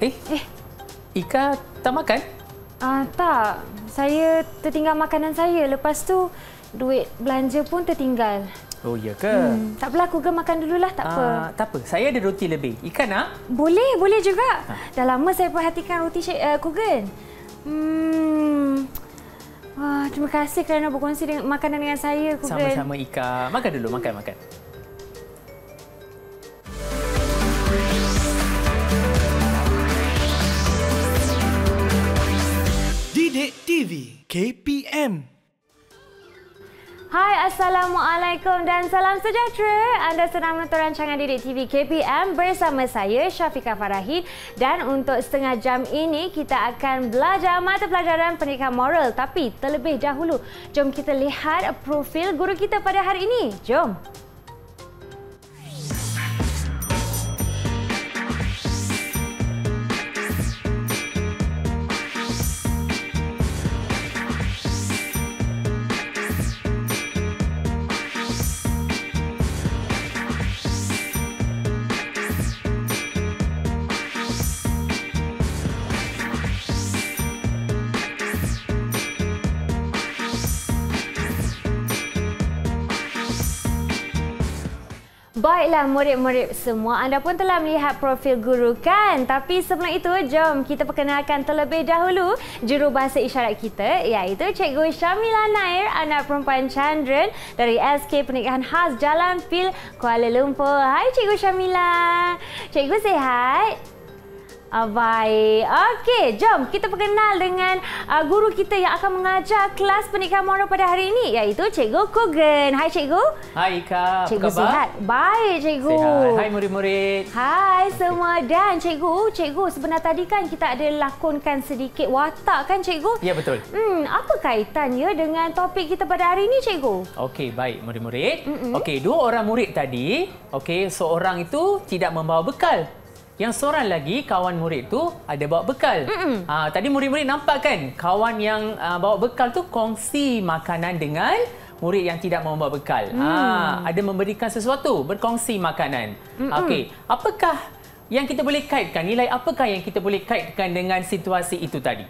Ika tak makan? Tak. Saya tertinggal makanan saya. Lepas tu, duit belanja pun tertinggal. Oh, ya ke? Tak berlaku ke makan dululah, tak apa. Tak apa. Saya ada roti lebih. Ika nak? Boleh juga. Dah lama saya perhatikan roti Kugan. Terima kasih kerana berkongsi makanan dengan saya, Kugan. Sama-sama, Ika. Makan dulu, makan. Didik TV KPM. Hai, Assalamualaikum dan salam sejahtera. Anda sedang menonton rancangan Didik TV KPM bersama saya, Syafiqah Farahin. Dan untuk setengah jam ini, kita akan belajar mata pelajaran pendidikan moral. Tapi terlebih dahulu, jom kita lihat profil guru kita pada hari ini. Jom. Baiklah murid-murid semua, anda pun telah melihat profil guru kan? Tapi sebelum itu, jom kita perkenalkan terlebih dahulu jurubahasa isyarat kita, iaitu Cikgu Syamila Nair, anak perempuan Chandran dari SK Pernikahan Khas Jalan Pil, Kuala Lumpur. Hai Cikgu Syamila. Cikgu sihat? Baik. Okey, jom kita perkenal dengan guru kita yang akan mengajar kelas pendidikan moral pada hari ini, iaitu Cikgu Kugan. Hai Cikgu. Hai Ika, Cikgu apa khabar? Sihat? Baik Cikgu. Sihat. Hai murid-murid. Hai semua. Dan Cikgu, sebenarnya tadi kan kita ada lakonkan sedikit watak kan Cikgu? Ya, betul. Apa kaitannya dengan topik kita pada hari ini Cikgu? Okey, baik murid-murid. Okey, dua orang murid tadi, seorang itu tidak membawa bekal. Yang seorang lagi, kawan murid tu ada bawa bekal. Tadi murid-murid nampak kan, kawan yang bawa bekal tu kongsi makanan dengan murid yang tidak membawa bekal. Ada memberikan sesuatu, berkongsi makanan. Okey, apakah yang kita boleh kaitkan? Nilai apakah yang kita boleh kaitkan dengan situasi itu tadi?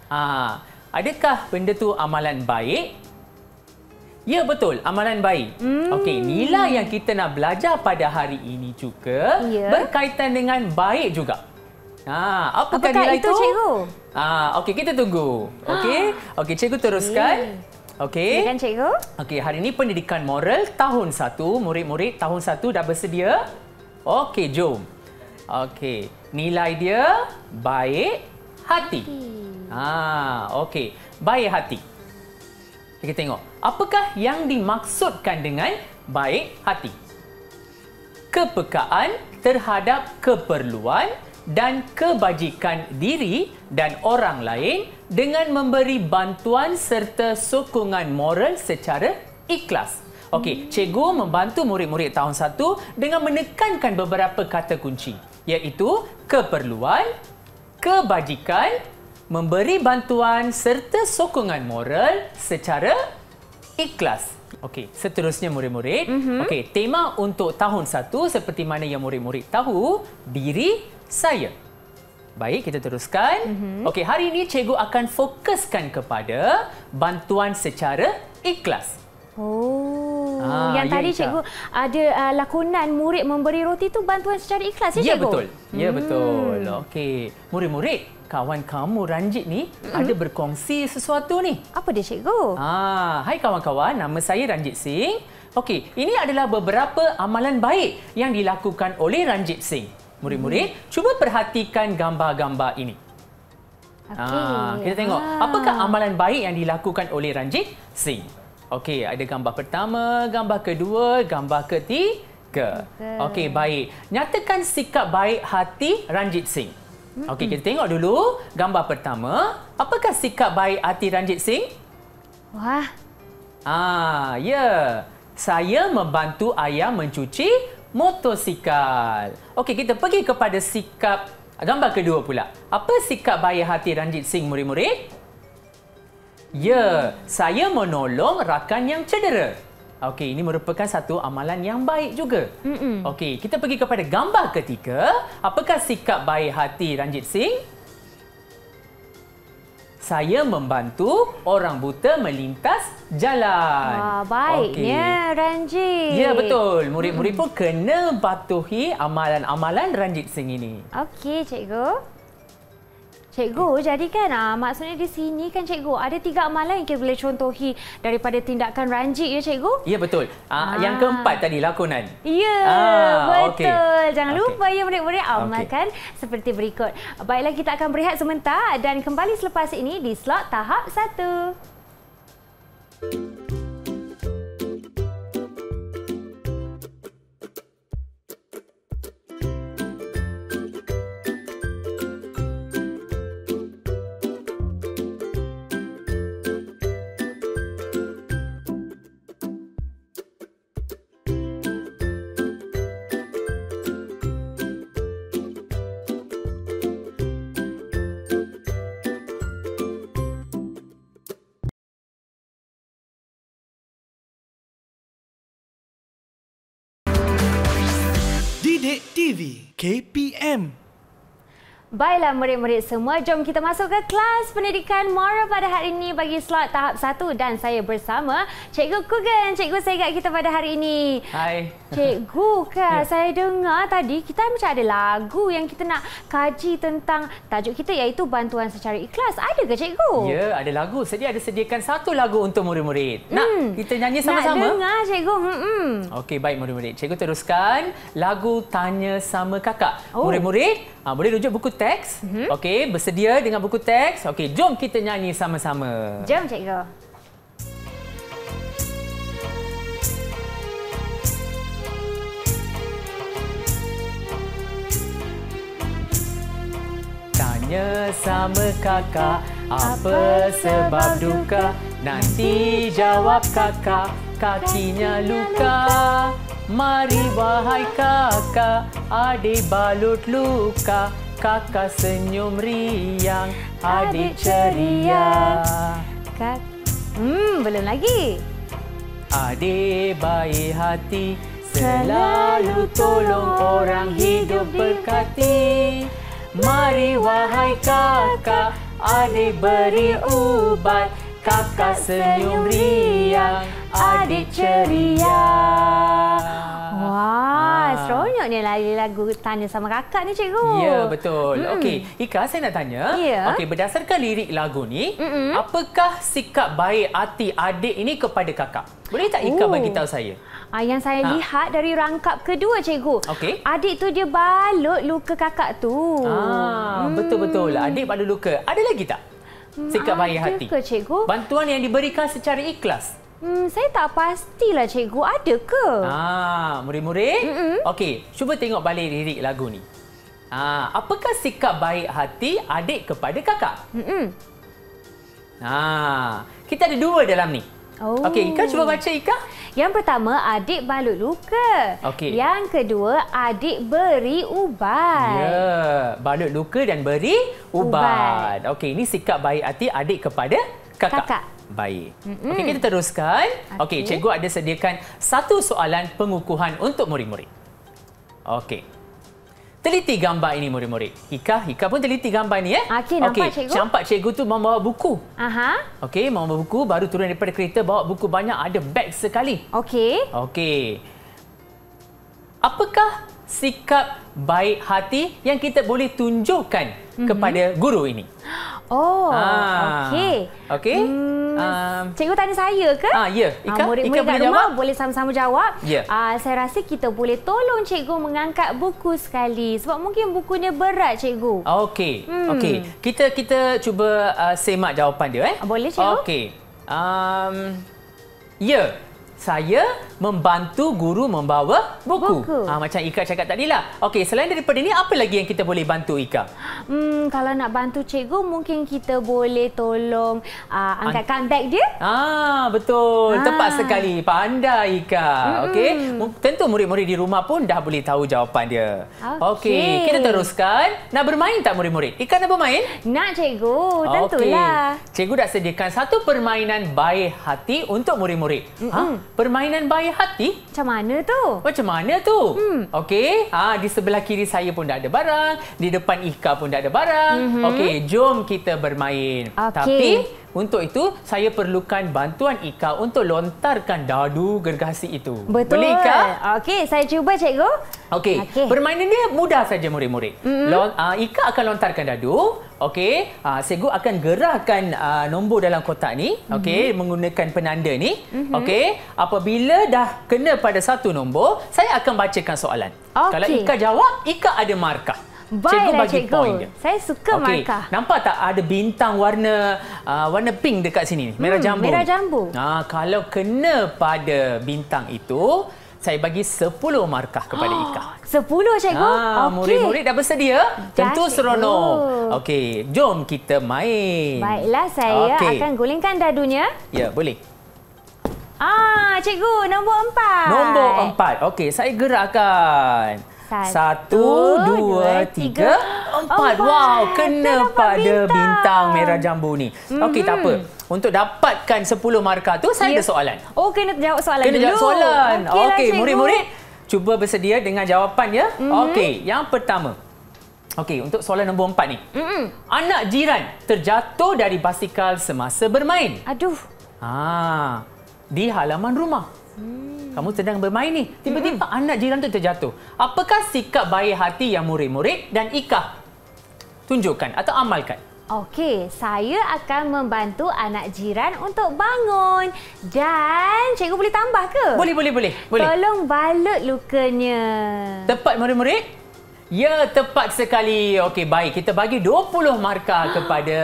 Adakah benda tu amalan baik? Ya, betul. Amalan baik. Okey, nilai yang kita nak belajar pada hari ini juga berkaitan dengan baik juga. Apakah nilai itu, Cikgu? Okey, kita tunggu. Okey, Cikgu teruskan. Okey. Silakan Cikgu. Okey, hari ini pendidikan moral tahun 1. Murid-murid tahun 1 dah bersedia? Okey, jom. Okey, nilai dia baik hati. Okey, baik hati. Kita tengok, apakah yang dimaksudkan dengan baik hati? Kepekaan terhadap keperluan dan kebajikan diri dan orang lain dengan memberi bantuan serta sokongan moral secara ikhlas. Okey, cikgu membantu murid-murid tahun 1 dengan menekankan beberapa kata kunci, iaitu keperluan, kebajikan, memberi bantuan serta sokongan moral secara ikhlas. Okey, seterusnya murid-murid. Okey, tema untuk tahun 1 seperti mana yang murid-murid tahu, diri saya. Baik, kita teruskan. Okey, hari ini cikgu akan fokuskan kepada bantuan secara ikhlas. Yang tadi Cikgu ada lakonan murid memberi roti tu bantuan secara ikhlas ya Cikgu? Ya, betul. Ya, betul. Okey, murid-murid, kawan kamu Ranjit ni ada berkongsi sesuatu ni. Apa dia Cikgu? Hai kawan-kawan, nama saya Ranjit Singh. Okey, ini adalah beberapa amalan baik yang dilakukan oleh Ranjit Singh. Murid-murid, cuba perhatikan gambar-gambar ini. Kita tengok apakah amalan baik yang dilakukan oleh Ranjit Singh. Okey, ada gambar pertama, gambar kedua, gambar ketiga. Okey, baik. Nyatakan sikap baik hati Ranjit Singh. Okey, kita tengok dulu gambar pertama. Apakah sikap baik hati Ranjit Singh? Wah. Ya. Saya membantu ayah mencuci motosikal. Okey, kita pergi kepada sikap gambar kedua pula. Apa sikap baik hati Ranjit Singh, murid-murid? Ya, saya menolong rakan yang cedera. Okey, ini merupakan satu amalan yang baik juga. Okey, kita pergi kepada gambar ketiga. Apakah sikap baik hati Ranjit Singh? Saya membantu orang buta melintas jalan. Wah, baiknya Ranjit. Ya, betul. Murid-murid pun kena patuhi amalan-amalan Ranjit Singh ini. Okey, cikgu. Cikgu, jadi kan maksudnya di sini kan cikgu ada 3 amalan yang kita boleh contohi daripada tindakan Ranjit ya cikgu? Ya, betul. Yang keempat tadi lakonan. Ya, betul. Okay. Jangan lupa ya murid-murid amalkan seperti berikut. Baiklah, kita akan berehat sebentar dan kembali selepas ini di slot tahap 1. Didik TV KPM. Baiklah murid-murid semua, jom kita masuk ke kelas pendidikan moral pada hari ini bagi slot tahap 1 dan saya bersama Cikgu Kugan. Cikgu sehat kita pada hari ini. Hai. Cikgu kan, saya dengar tadi kita macam ada lagu yang kita nak kaji tentang tajuk kita iaitu bantuan secara ikhlas. Ada ke cikgu? Ya, ada lagu. Ada sediakan satu lagu untuk murid-murid. Nak kita nyanyi sama-sama? Nak dengar cikgu. Okey, baik murid-murid. Cikgu teruskan lagu Tanya Sama Kakak. Murid-murid, boleh rujuk buku teks. Okey, bersedia dengan buku teks. Okey, jom kita nyanyi sama-sama. Jom cikgu. Tanya sama kakak, apa sebab duka? Nanti jawab kakak, kakinya luka. Mari wahai kakak, adik balut luka. Kakak senyum riang, adik ceria. Belum lagi. Adik baik hati, selalu tolong orang, hidup berkati. Mari wahai kakak, adik beri ubat. Kakak senyum riang, adik ceria. Wah, seronoknya lagu Tanya Sama Kakak ni cikgu. Ya, betul. Okey, Ika, saya nak tanya. Ya. Okey, berdasarkan lirik lagu ni, apakah sikap baik hati adik ini kepada kakak? Boleh tak Ika bagi tahu saya? Yang saya lihat dari rangkap kedua cikgu. Okey. Adik tu dia balut luka kakak tu. Betul-betul. Adik balut luka. Ada lagi tak? Sikap baik hati. Ada ke cikgu? Bantuan yang diberikan secara ikhlas. Saya tak pastilah cikgu. Ada ke? Murid-murid. Okey, cuba tengok balik lirik lagu ni. Apakah sikap baik hati adik kepada kakak? Kita ada 2 dalam ni. Okey, Ika cuba baca Ika. Yang pertama, adik balut luka. Okey. Yang kedua, adik beri ubat. Ya, balut luka dan beri ubat. Okey, ini sikap baik hati adik kepada kakak. Baik. Okey, kita teruskan. Okey, cikgu ada sediakan satu soalan pengukuhan untuk murid-murid. Okey. Teliti gambar ini murid-murid. Ika pun teliti gambar ni Okey, nampak cikgu. Nampak cikgu tu membawa buku. Okey, membawa buku, baru turun daripada kereta, bawa buku banyak, ada beg sekali. Okey. Apakah sikap baik hati yang kita boleh tunjukkan kepada guru ini? Okey. Cikgu tanya saya ke? Ya. Ika, murid-murid kat rumah boleh sama-sama jawab. Ya. Saya rasa kita boleh tolong cikgu mengangkat buku sekali. Sebab mungkin bukunya berat cikgu. Okey. Kita cuba semak jawapan dia. Boleh cikgu? Okey. Ya. Saya membantu guru membawa buku. Macam Ika cakap tadilah. Okey, selain daripada ini, apa lagi yang kita boleh bantu Ika? Kalau nak bantu cikgu, mungkin kita boleh tolong angkatkan beg dia. Betul. Tepat sekali. Pandai Ika. Okey. Tentu murid-murid di rumah pun dah boleh tahu jawapan dia. Okey, kita teruskan. Nak bermain tak murid-murid? Ika nak bermain? Nak cikgu, tentulah. Cikgu dah sediakan satu permainan baik hati untuk murid-murid. permainan baik hati. Macam mana tu? Macam mana tu? Okey, di sebelah kiri saya pun dah ada barang, di depan Ika pun dah ada barang. Okey, jom kita bermain. Tapi untuk itu saya perlukan bantuan Ika untuk lontarkan dadu gergasi itu. Betul. Boleh Ika? Okey, saya cuba cikgu. Okey, permainan dia mudah saja murid-murid. Ika akan lontarkan dadu. Okey, cikgu akan gerahkan nombor dalam kotak ni. Okey, menggunakan penanda ni. Okey, apabila dah kena pada satu nombor, saya akan bacakan soalan. Kalau Ika jawab, Ika ada markah. Cikgu bagi point dia. Saya suka markah. Nampak tak ada bintang warna pink dekat sini? Merah jambu. Merah jambu. Kalau kena pada bintang itu, saya bagi 10 markah kepada Ika. 10 cikgu? Murid-murid dah bersedia? Tentu seronok. Okey, jom kita main. Baiklah, saya akan gulingkan dadunya. Ya, boleh. Cikgu, nombor 4. Nombor 4. Okey, saya gerakkan. 1, 2, 3, 4. Wow, kena pada bintang merah jambu ni. Okey, tak apa. Untuk dapatkan 10 markah tu, saya ada soalan. Kena jawab soalan dulu. Kena jawab soalan. Okey, cikgu. murid-murid, cuba bersedia dengan jawapan ya. Okey, yang pertama. Okey, untuk soalan nombor 4 ni. Anak jiran terjatuh dari basikal semasa bermain. Aduh. Di halaman rumah. Kamu sedang bermain ni. Tiba-tiba anak jiran tu terjatuh. Apakah sikap baik hati yang murid-murid dan Ika tunjukkan atau amalkan? Okey, saya akan membantu anak jiran untuk bangun. Dan cikgu boleh tambah ke? Boleh. Tolong balut lukanya. Tepat murid-murid? Ya, tepat sekali. Okey, baik. Kita bagi 20 markah kepada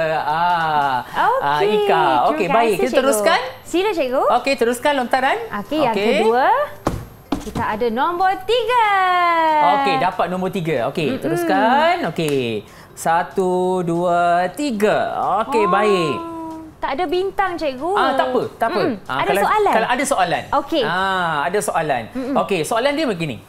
Ika. Okey, baik. Kita teruskan. Sila cikgu. Okey, teruskan lontaran. Okey, yang kedua. Kita ada nombor 3. Okey, dapat nombor 3. Okey, teruskan. Okey. 1, 2, 3. Okey, baik. Tak ada bintang, cikgu. Tak apa. Ada soalan? Kalau ada soalan. Okey. Ada soalan. Okey, soalan dia begini.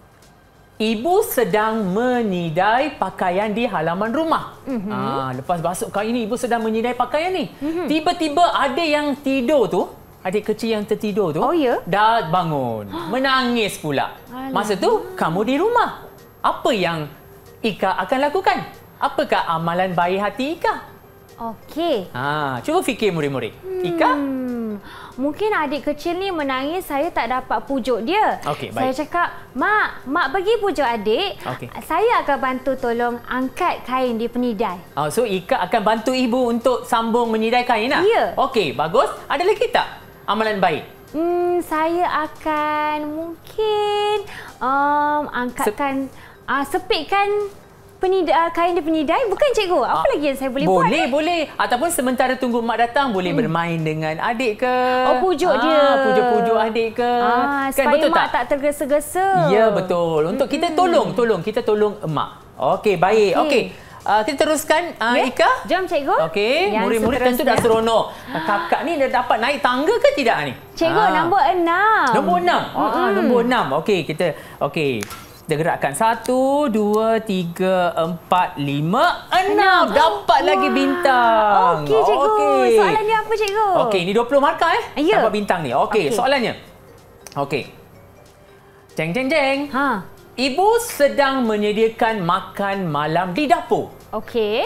Ibu sedang menyidai pakaian di halaman rumah. Lepas basuh kain ni, ibu sedang menyidai pakaian ni. Tiba-tiba ada yang tidur tu, adik kecil yang tertidur tu, dah bangun. Menangis pula. Masa tu, kamu di rumah. Apa yang Ika akan lakukan? Apakah amalan baik hati Ika? Okey. Cuba fikir murid-murid. Ika? Mungkin adik kecil ni menangis, saya tak dapat pujuk dia. Okey, baik. Saya cakap, Mak pergi pujuk adik. Saya akan bantu tolong angkat kain di penidai. So, Ika akan bantu ibu untuk sambung menyidai kain lah? Ya. Okey, bagus. Ada lagi tak amalan baik? Saya akan mungkin angkatkan, sepitkan kain di penidai. Bukan cikgu, apa lagi yang saya boleh buat? Boleh. Ataupun sementara tunggu mak datang, boleh bermain dengan adik ke. Pujuk dia. Pujuk adik ke. Kan, supaya betul mak tak tergesa-gesa. Ya, betul. Untuk kita tolong emak. Okey, baik. Okey. Kita teruskan, Ika. Jom, cikgu. Okey, murid-murid tentu dah seronok. Kakak ni dah dapat naik tangga ke tidak ni? Cikgu, nombor 6. Nombor 6. Nombor 6. Okey, kita kita gerakkan 1, 2, 3, 4, 5, 6. Dapat lagi bintang. Okey, cikgu. Soalan dia apa, cikgu? Okey, ni 20 markah Ya. dapat bintang ni. Okey, soalannya. Okey. Jeng. Ibu sedang menyediakan makan malam di dapur. Okey.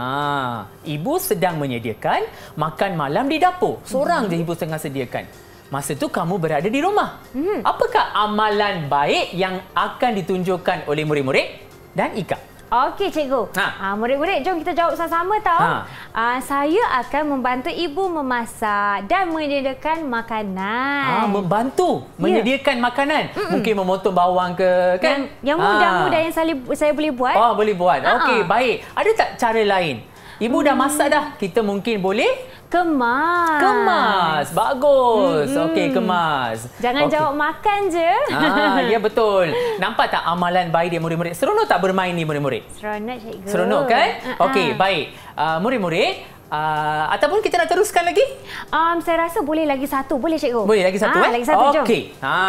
Ibu sedang menyediakan makan malam di dapur. Seorang je ibu tengah sediakan. Masa tu kamu berada di rumah. Apakah amalan baik yang akan ditunjukkan oleh murid-murid dan Ika? Okey, cikgu. Murid-murid, jom kita jawab sama-sama tau. Saya akan membantu ibu memasak dan menyediakan makanan. Membantu menyediakan makanan. Mungkin memotong bawang ke, kan? Yang mudah-mudah yang saya boleh buat. Boleh buat. Okey, baik. Ada tak cara lain? Ibu dah masak dah. Kita mungkin boleh kemas. Bagus. Okey, kemas. Jangan jawab makan je. Ya, betul. Nampak tak amalan baik dia murid-murid? Seronok tak bermain ni murid-murid? Seronok, cikgu. Seronok kan? Okey, baik. Murid-murid, ataupun kita nak teruskan lagi? Saya rasa boleh lagi satu. Boleh, cikgu? Boleh lagi satu, Lagi satu, jom. Okey.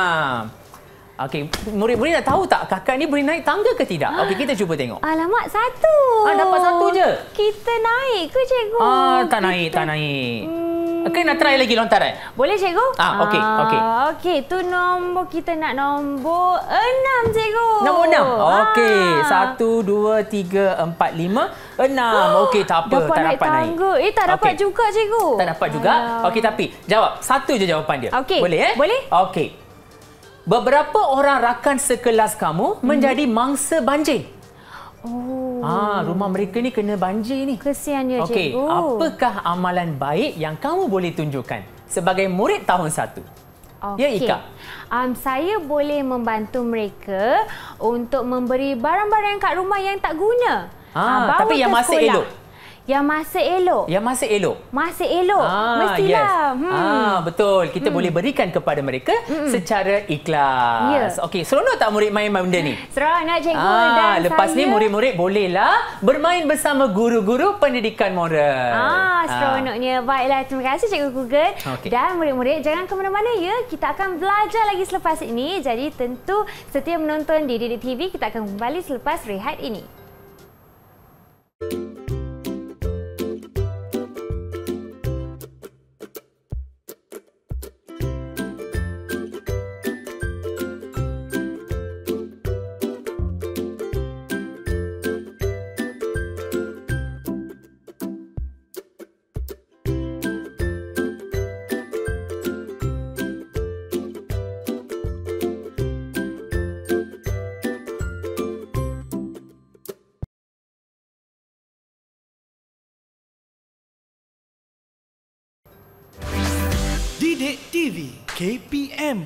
Okey, murid-murid dah tahu tak kakak ni boleh naik tangga ke tidak? Okey, kita cuba tengok. Alamak, satu. Dapat satu je. Kita naik ke, cikgu? Tak naik. Okey, nak try lagi lontaran? Boleh, cikgu? Okey. Okey, tu nombor kita nak nombor 6, cikgu. Nombor 6. Okey, 1, 2, 3, 4, 5, 6. Okey, tak apa. Tak dapat naik. Tak dapat juga, cikgu. Tak dapat juga. Okey, tapi jawab. Satu je jawapan dia. Okey. Boleh, Boleh. Okey. Beberapa orang rakan sekelas kamu menjadi mangsa banjir. Rumah mereka ni kena banjir ni. Kesiannya, Okey, cikgu. apakah amalan baik yang kamu boleh tunjukkan sebagai murid tahun 1? Ya, Ika. Saya boleh membantu mereka untuk memberi barang-barang kat rumah yang tak guna. Bawa tapi yang ke masih sekolah. elok. Yang masih elok. Yang masih elok. Masih elok. Mestilah. Yes. Betul. Kita boleh berikan kepada mereka secara ikhlas. Okey, seronok tak murid main benda ni? Seronok, cikgu. Dan lepas ni murid-murid bolehlah bermain bersama guru-guru pendidikan moral. Seronoknya. Baiklah, terima kasih Cikgu Google. Okey. Dan murid-murid jangan ke mana-mana ya. Kita akan belajar lagi selepas ini. Jadi tentu setia menonton di Didik TV. Kita akan kembali selepas rehat ini. Didik TV KPM.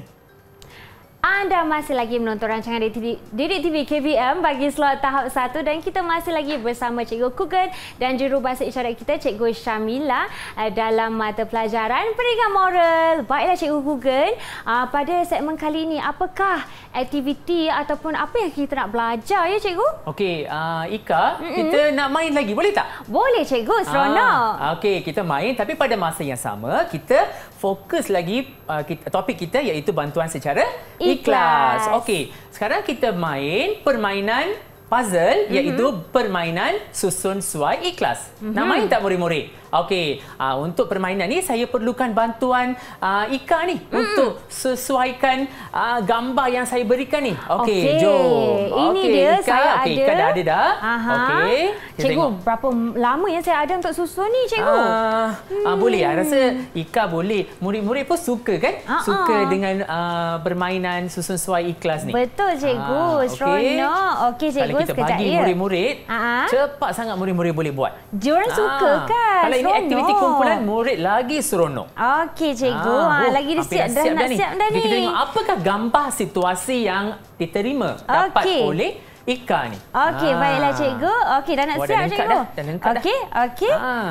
Anda masih lagi menonton rancangan Didik TV KPM bagi slot tahap 1 dan kita masih lagi bersama Cikgu Kugan dan jurubahasa isyarat kita Cikgu Syamila dalam mata pelajaran pendidikan moral. Baiklah Cikgu Kugan, pada segmen kali ini apakah aktiviti ataupun apa yang kita nak belajar ya Cikgu? Okey, Ika, kita nak main lagi boleh tak? Boleh Cikgu, seronok. Okey, kita main tapi pada masa yang sama kita fokus lagi topik kita iaitu bantuan secara ikhlas. Okey, sekarang kita main permainan puzzle iaitu permainan susun suai ikhlas. Nak main tak murid-murid? Okey, untuk permainan ni saya perlukan bantuan Ika ni untuk sesuaikan gambar yang saya berikan ni. Okey, jom. Ini dia Ika. saya ada. Ika dah ada dah. Okey. Cikgu, berapa lama yang saya ada untuk susun ni Cikgu? Boleh. Rasa Ika boleh. Murid-murid pun suka kan? Suka dengan permainan susun suai ikhlas ni. Betul Cikgu, seronok. Okey Cikgu, kalau kita sekejap bagi murid-murid, cepat sangat murid-murid boleh buat. Diorang suka kan? Kalau ini aktiviti kumpulan murid lagi seronok. Okey Cikgu, lagi dia siap dah nak siap dah ni. Kita tengok apakah gambar situasi yang diterima dapat oleh Ika ni. Okey, baiklah Cikgu. Okey, dah nak siap Cikgu. Dah lengkap dah. Okey.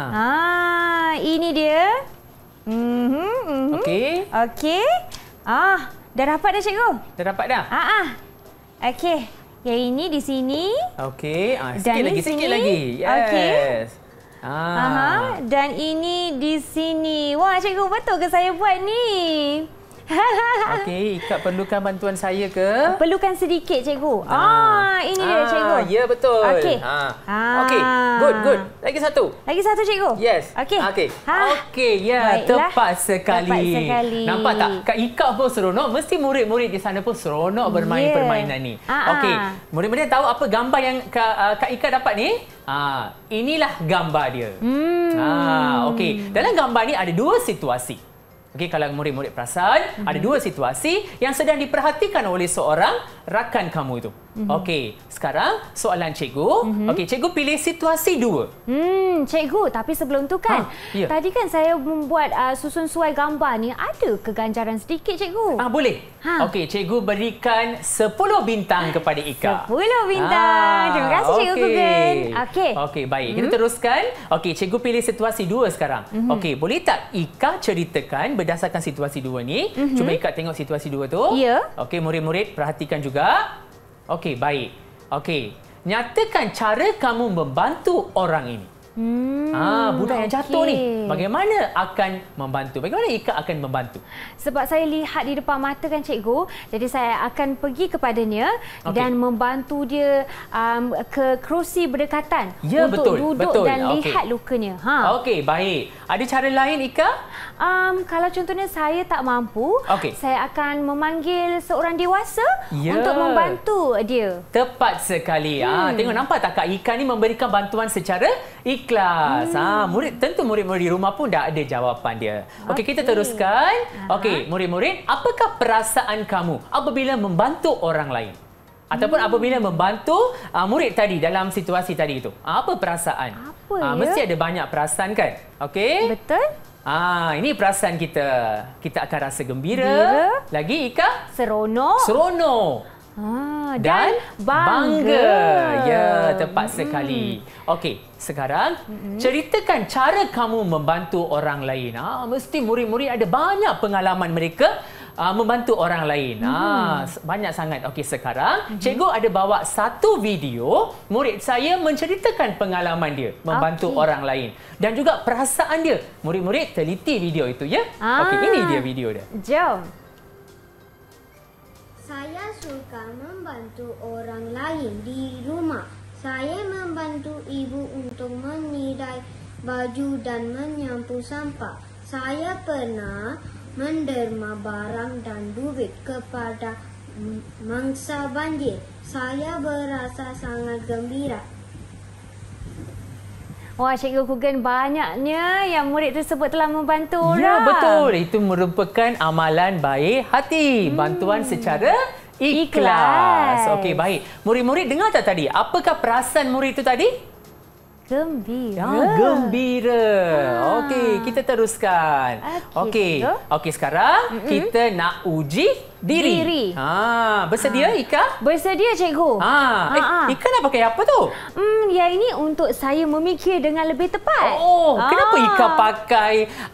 Ini dia. Okey. Okey. Dah dapat dah Cikgu? Dah dapat dah? Okey. Yang ini di sini. Okey. Sikit lagi. Yes. Okey. Dan ini di sini. Wah, Cikgu, betul ke saya buat ni? Okey, Ika perlukan bantuan saya ke? Perlukan sedikit, Cikgu. Ini dia, Cikgu. Ya, betul. Okey. Okey, good. Lagi satu. Lagi satu, Cikgu. Yes. Okey. Okey, ya, tepat sekali. Nampak tak? Kak Ika pun seronok. Mesti murid-murid di sana pun seronok bermain permainan ni. Okey, murid-murid tahu apa gambar yang Kak Ika dapat ni? Inilah gambar dia. Okey, dalam gambar ni ada dua situasi. Okey, kalau murid-murid perasan, ada dua situasi yang sedang diperhatikan oleh seorang rakan kamu itu. Okey, sekarang soalan cikgu. Okey, cikgu pilih situasi dua. Cikgu, tapi sebelum tu kan, tadi kan saya membuat susun suai gambar ni, ada keganjaran sedikit cikgu? Boleh. Okey, cikgu berikan 10 bintang kepada Ika. 10 bintang. Terima kasih Cikgu Google. Okey, baik. Kita teruskan. Okey, cikgu pilih situasi dua sekarang. Okey, boleh tak Ika ceritakan berdasarkan situasi dua ni? Cuba Ika tengok situasi dua tu. Ya. Okey, murid-murid perhatikan juga. Okey, baik. Okey, nyatakan cara kamu membantu orang ini. Budak yang jatuh ni, bagaimana akan membantu? Bagaimana Ika akan membantu? Sebab saya lihat di depan mata kan cikgu, jadi saya akan pergi kepadanya dan membantu dia ke kerusi berdekatan untuk duduk dan lihat lukanya. Okey, baik. Ada cara lain Ika? Kalau contohnya saya tak mampu, saya akan memanggil seorang dewasa untuk membantu dia. Tepat sekali. Tengok, nampak tak Kak Ika ni memberikan bantuan secara ikhlas. Tentu murid-murid di rumah pun dah ada jawapan dia. Okey, kita teruskan. Okey, murid-murid, apakah perasaan kamu apabila membantu orang lain? Ataupun apabila membantu murid tadi dalam situasi tadi itu. Apa perasaan? Mesti ada banyak perasaan kan? Okey? Betul. Ini perasaan kita. Kita akan rasa gembira. Lagi Ika? Seronok. Dan bangga. Ya, tepat sekali. Okey, sekarang ceritakan cara kamu membantu orang lain. Mesti murid-murid ada banyak pengalaman mereka membantu orang lain. Banyak sangat. Okey, sekarang cikgu ada bawa satu video murid saya menceritakan pengalaman dia membantu orang lain dan juga perasaan dia. Murid-murid teliti video itu ya. Okey, ini dia video dia. Jom. Saya suka membantu orang lain di rumah. Saya membantu ibu untuk menidai baju dan menyapu sampah. Saya pernah menderma barang dan duit kepada mangsa banjir. Saya berasa sangat gembira. Wah, Cikgu Kugan, banyaknya yang murid tersebut telah membantu orang. Ya, betul. Itu merupakan amalan baik hati. Bantuan secara ikhlas. Okey, baik. Murid-murid dengar tak tadi? Apakah perasaan murid itu tadi? Gembira. Gembira. Okey, kita teruskan. Okey, sekarang kita nak uji diri. Bersedia Ika? Bersedia cikgu. Ika nak pakai apa tu? Ya, ini untuk saya memikir dengan lebih tepat. Kenapa Ika pakai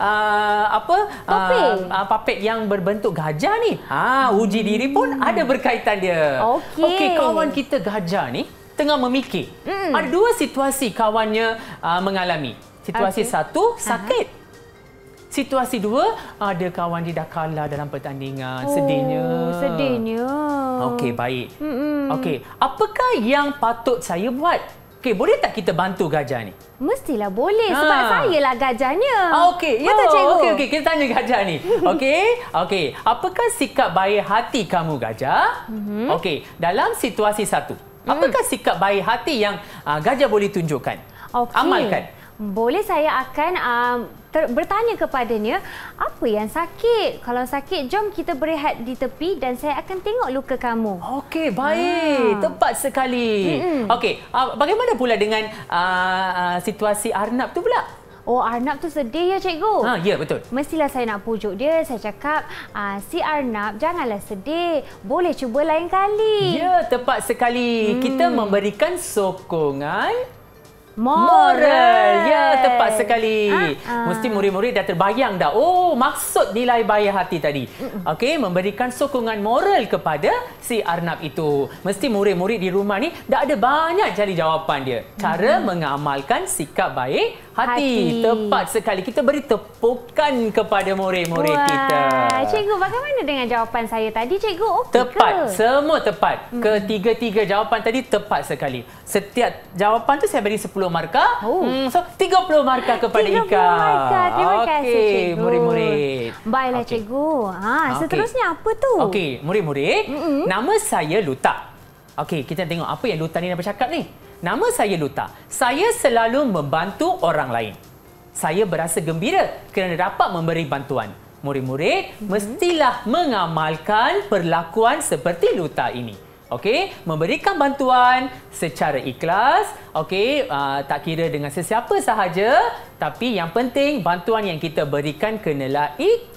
topeng? Papet yang berbentuk gajah ni? Uji diri pun ada berkaitan dia. Okey, kawan kita gajah ni tengah memikir. Ada dua situasi kawannya mengalami. Situasi satu, sakit. Situasi dua, ada kawan dia dah kalah dalam pertandingan. Sedihnya. Okey, baik. Okey, apakah yang patut saya buat? Okey, boleh tak kita bantu gajah ni? Mestilah boleh sebab saya lah gajahnya. Okey, betul cikgu. Okey, kita tanya gajah ni. Okey, apakah sikap baik hati kamu gajah? Okey, dalam situasi satu, apakah sikap baik hati yang gajah boleh tunjukkan? Amalkan. Boleh, saya akan bertanya kepadanya apa yang sakit. Kalau sakit, jom kita berehat di tepi dan saya akan tengok luka kamu. Okey, baik. Tepat sekali. Okey, bagaimana pula dengan situasi Arnab tu pula? Arnab tu sedih ya cikgu. Ya, betul. Mestilah saya nak pujuk dia. Saya cakap, si Arnab janganlah sedih. Boleh cuba lain kali. Ya, tepat sekali. Kita memberikan sokongan moral. Ya, tepat sekali. Mesti murid-murid dah terbayang dah. Maksud nilai baik hati tadi. Okey, memberikan sokongan moral kepada si Arnab itu. Mesti murid-murid di rumah ni dah ada banyak cari jawapan dia. Cara mengamalkan sikap baik hati. Tepat sekali. Kita beri tepukan kepada murid-murid kita. Cikgu, bagaimana dengan jawapan saya tadi, cikgu? Tepat. Semua tepat. Ketiga-tiga jawapan tadi tepat sekali. Setiap jawapan tu saya beri 10 markah. So 30 markah kepada Ika. 30 markah. Terima kasih cikgu. Murid-murid. Baiklah cikgu. Seterusnya apa tu? Okey, murid-murid. Nama saya Luta. Okey, kita tengok apa yang Luta ni nak bercakap ni. Nama saya Luta. Saya selalu membantu orang lain. Saya berasa gembira kerana dapat memberi bantuan. Murid-murid mestilah mengamalkan perlakuan seperti Luta ini. Okey, memberikan bantuan secara ikhlas. Okey, tak kira dengan sesiapa sahaja, tapi yang penting bantuan yang kita berikan kenalah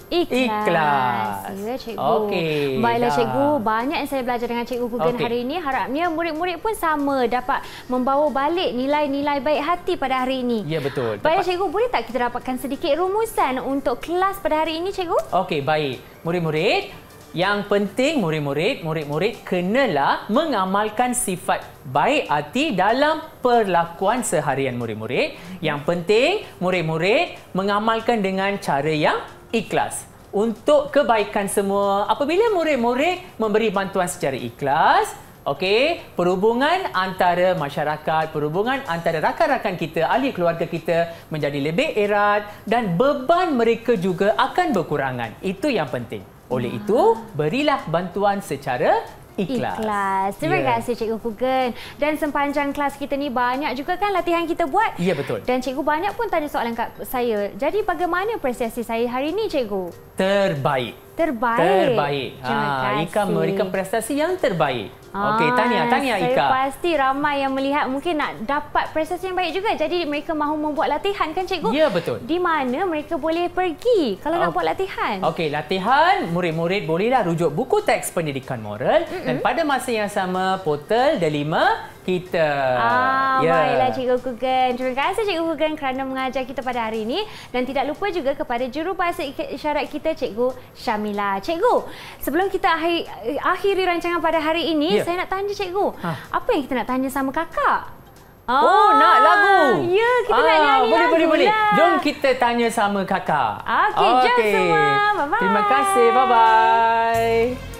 ikhlas. Ya, cikgu. Okey. Baiklah cikgu, banyak yang saya belajar dengan cikgu Kugan hari ini. Harapnya murid-murid pun sama dapat membawa balik nilai-nilai baik hati pada hari ini. Ya, betul. Baiklah cikgu, boleh tak kita dapatkan sedikit rumusan untuk kelas pada hari ini cikgu? Okey, baik. Murid-murid, Yang penting murid-murid kenalah mengamalkan sifat baik hati dalam perlakuan seharian murid-murid. Yang penting murid-murid mengamalkan dengan cara yang ikhlas. Untuk kebaikan semua, apabila murid-murid memberi bantuan secara ikhlas, okey, perhubungan antara masyarakat, perhubungan antara rakan-rakan kita, ahli keluarga kita menjadi lebih erat dan beban mereka juga akan berkurangan. Itu yang penting. Oleh itu, berilah bantuan secara ikhlas. Terima kasih Cikgu Fugen. Dan sepanjang kelas kita ni banyak juga kan latihan kita buat. Ya, betul. Dan Cikgu banyak pun tanya soalan kat saya. Jadi bagaimana prestasi saya hari ini, Cikgu? Terbaik. Terbaik. Terima kasih. Ika memberikan prestasi yang terbaik. Okey, tahniah Ika. Saya pasti ramai yang melihat mungkin nak dapat prestasi yang baik juga. Jadi mereka mahu membuat latihan kan, Cikgu? Ya, betul. Di mana mereka boleh pergi kalau nak buat latihan? Okey, latihan murid-murid bolehlah rujuk buku teks pendidikan moral dan pada masa yang sama portal Delima kita. Baiklah Cikgu Fugen. Terima kasih Cikgu Fugen kerana mengajar kita pada hari ini. Dan tidak lupa juga kepada jurubahasa isyarat kita, Cikgu Syamila. Cikgu, sebelum kita akhiri rancangan pada hari ini, saya nak tanya Cikgu, apa yang kita nak tanya sama kakak? Nak lagu? Ya, kita nak nyanyi lagu. Boleh. Jom kita tanya sama kakak. Okey, jom semua. Bye-bye. Terima kasih. Bye-bye.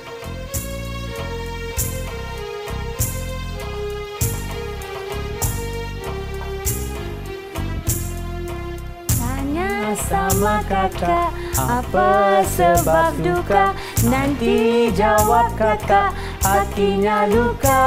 Sama kakak, apa sebab duka? Nanti jawab kakak, hatinya luka.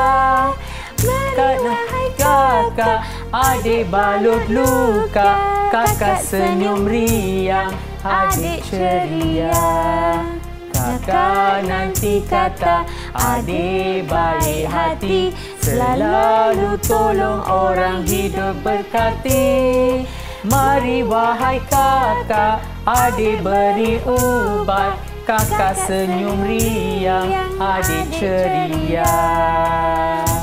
Wahai kakak, adik balut luka. Kakak senyum riang, adik ceria. Kakak nanti kata, adik baik hati. Selalu tolong orang hidup berkati. Mari wahai kakak, adik beri ubat. Kakak senyum riang, adik ceria.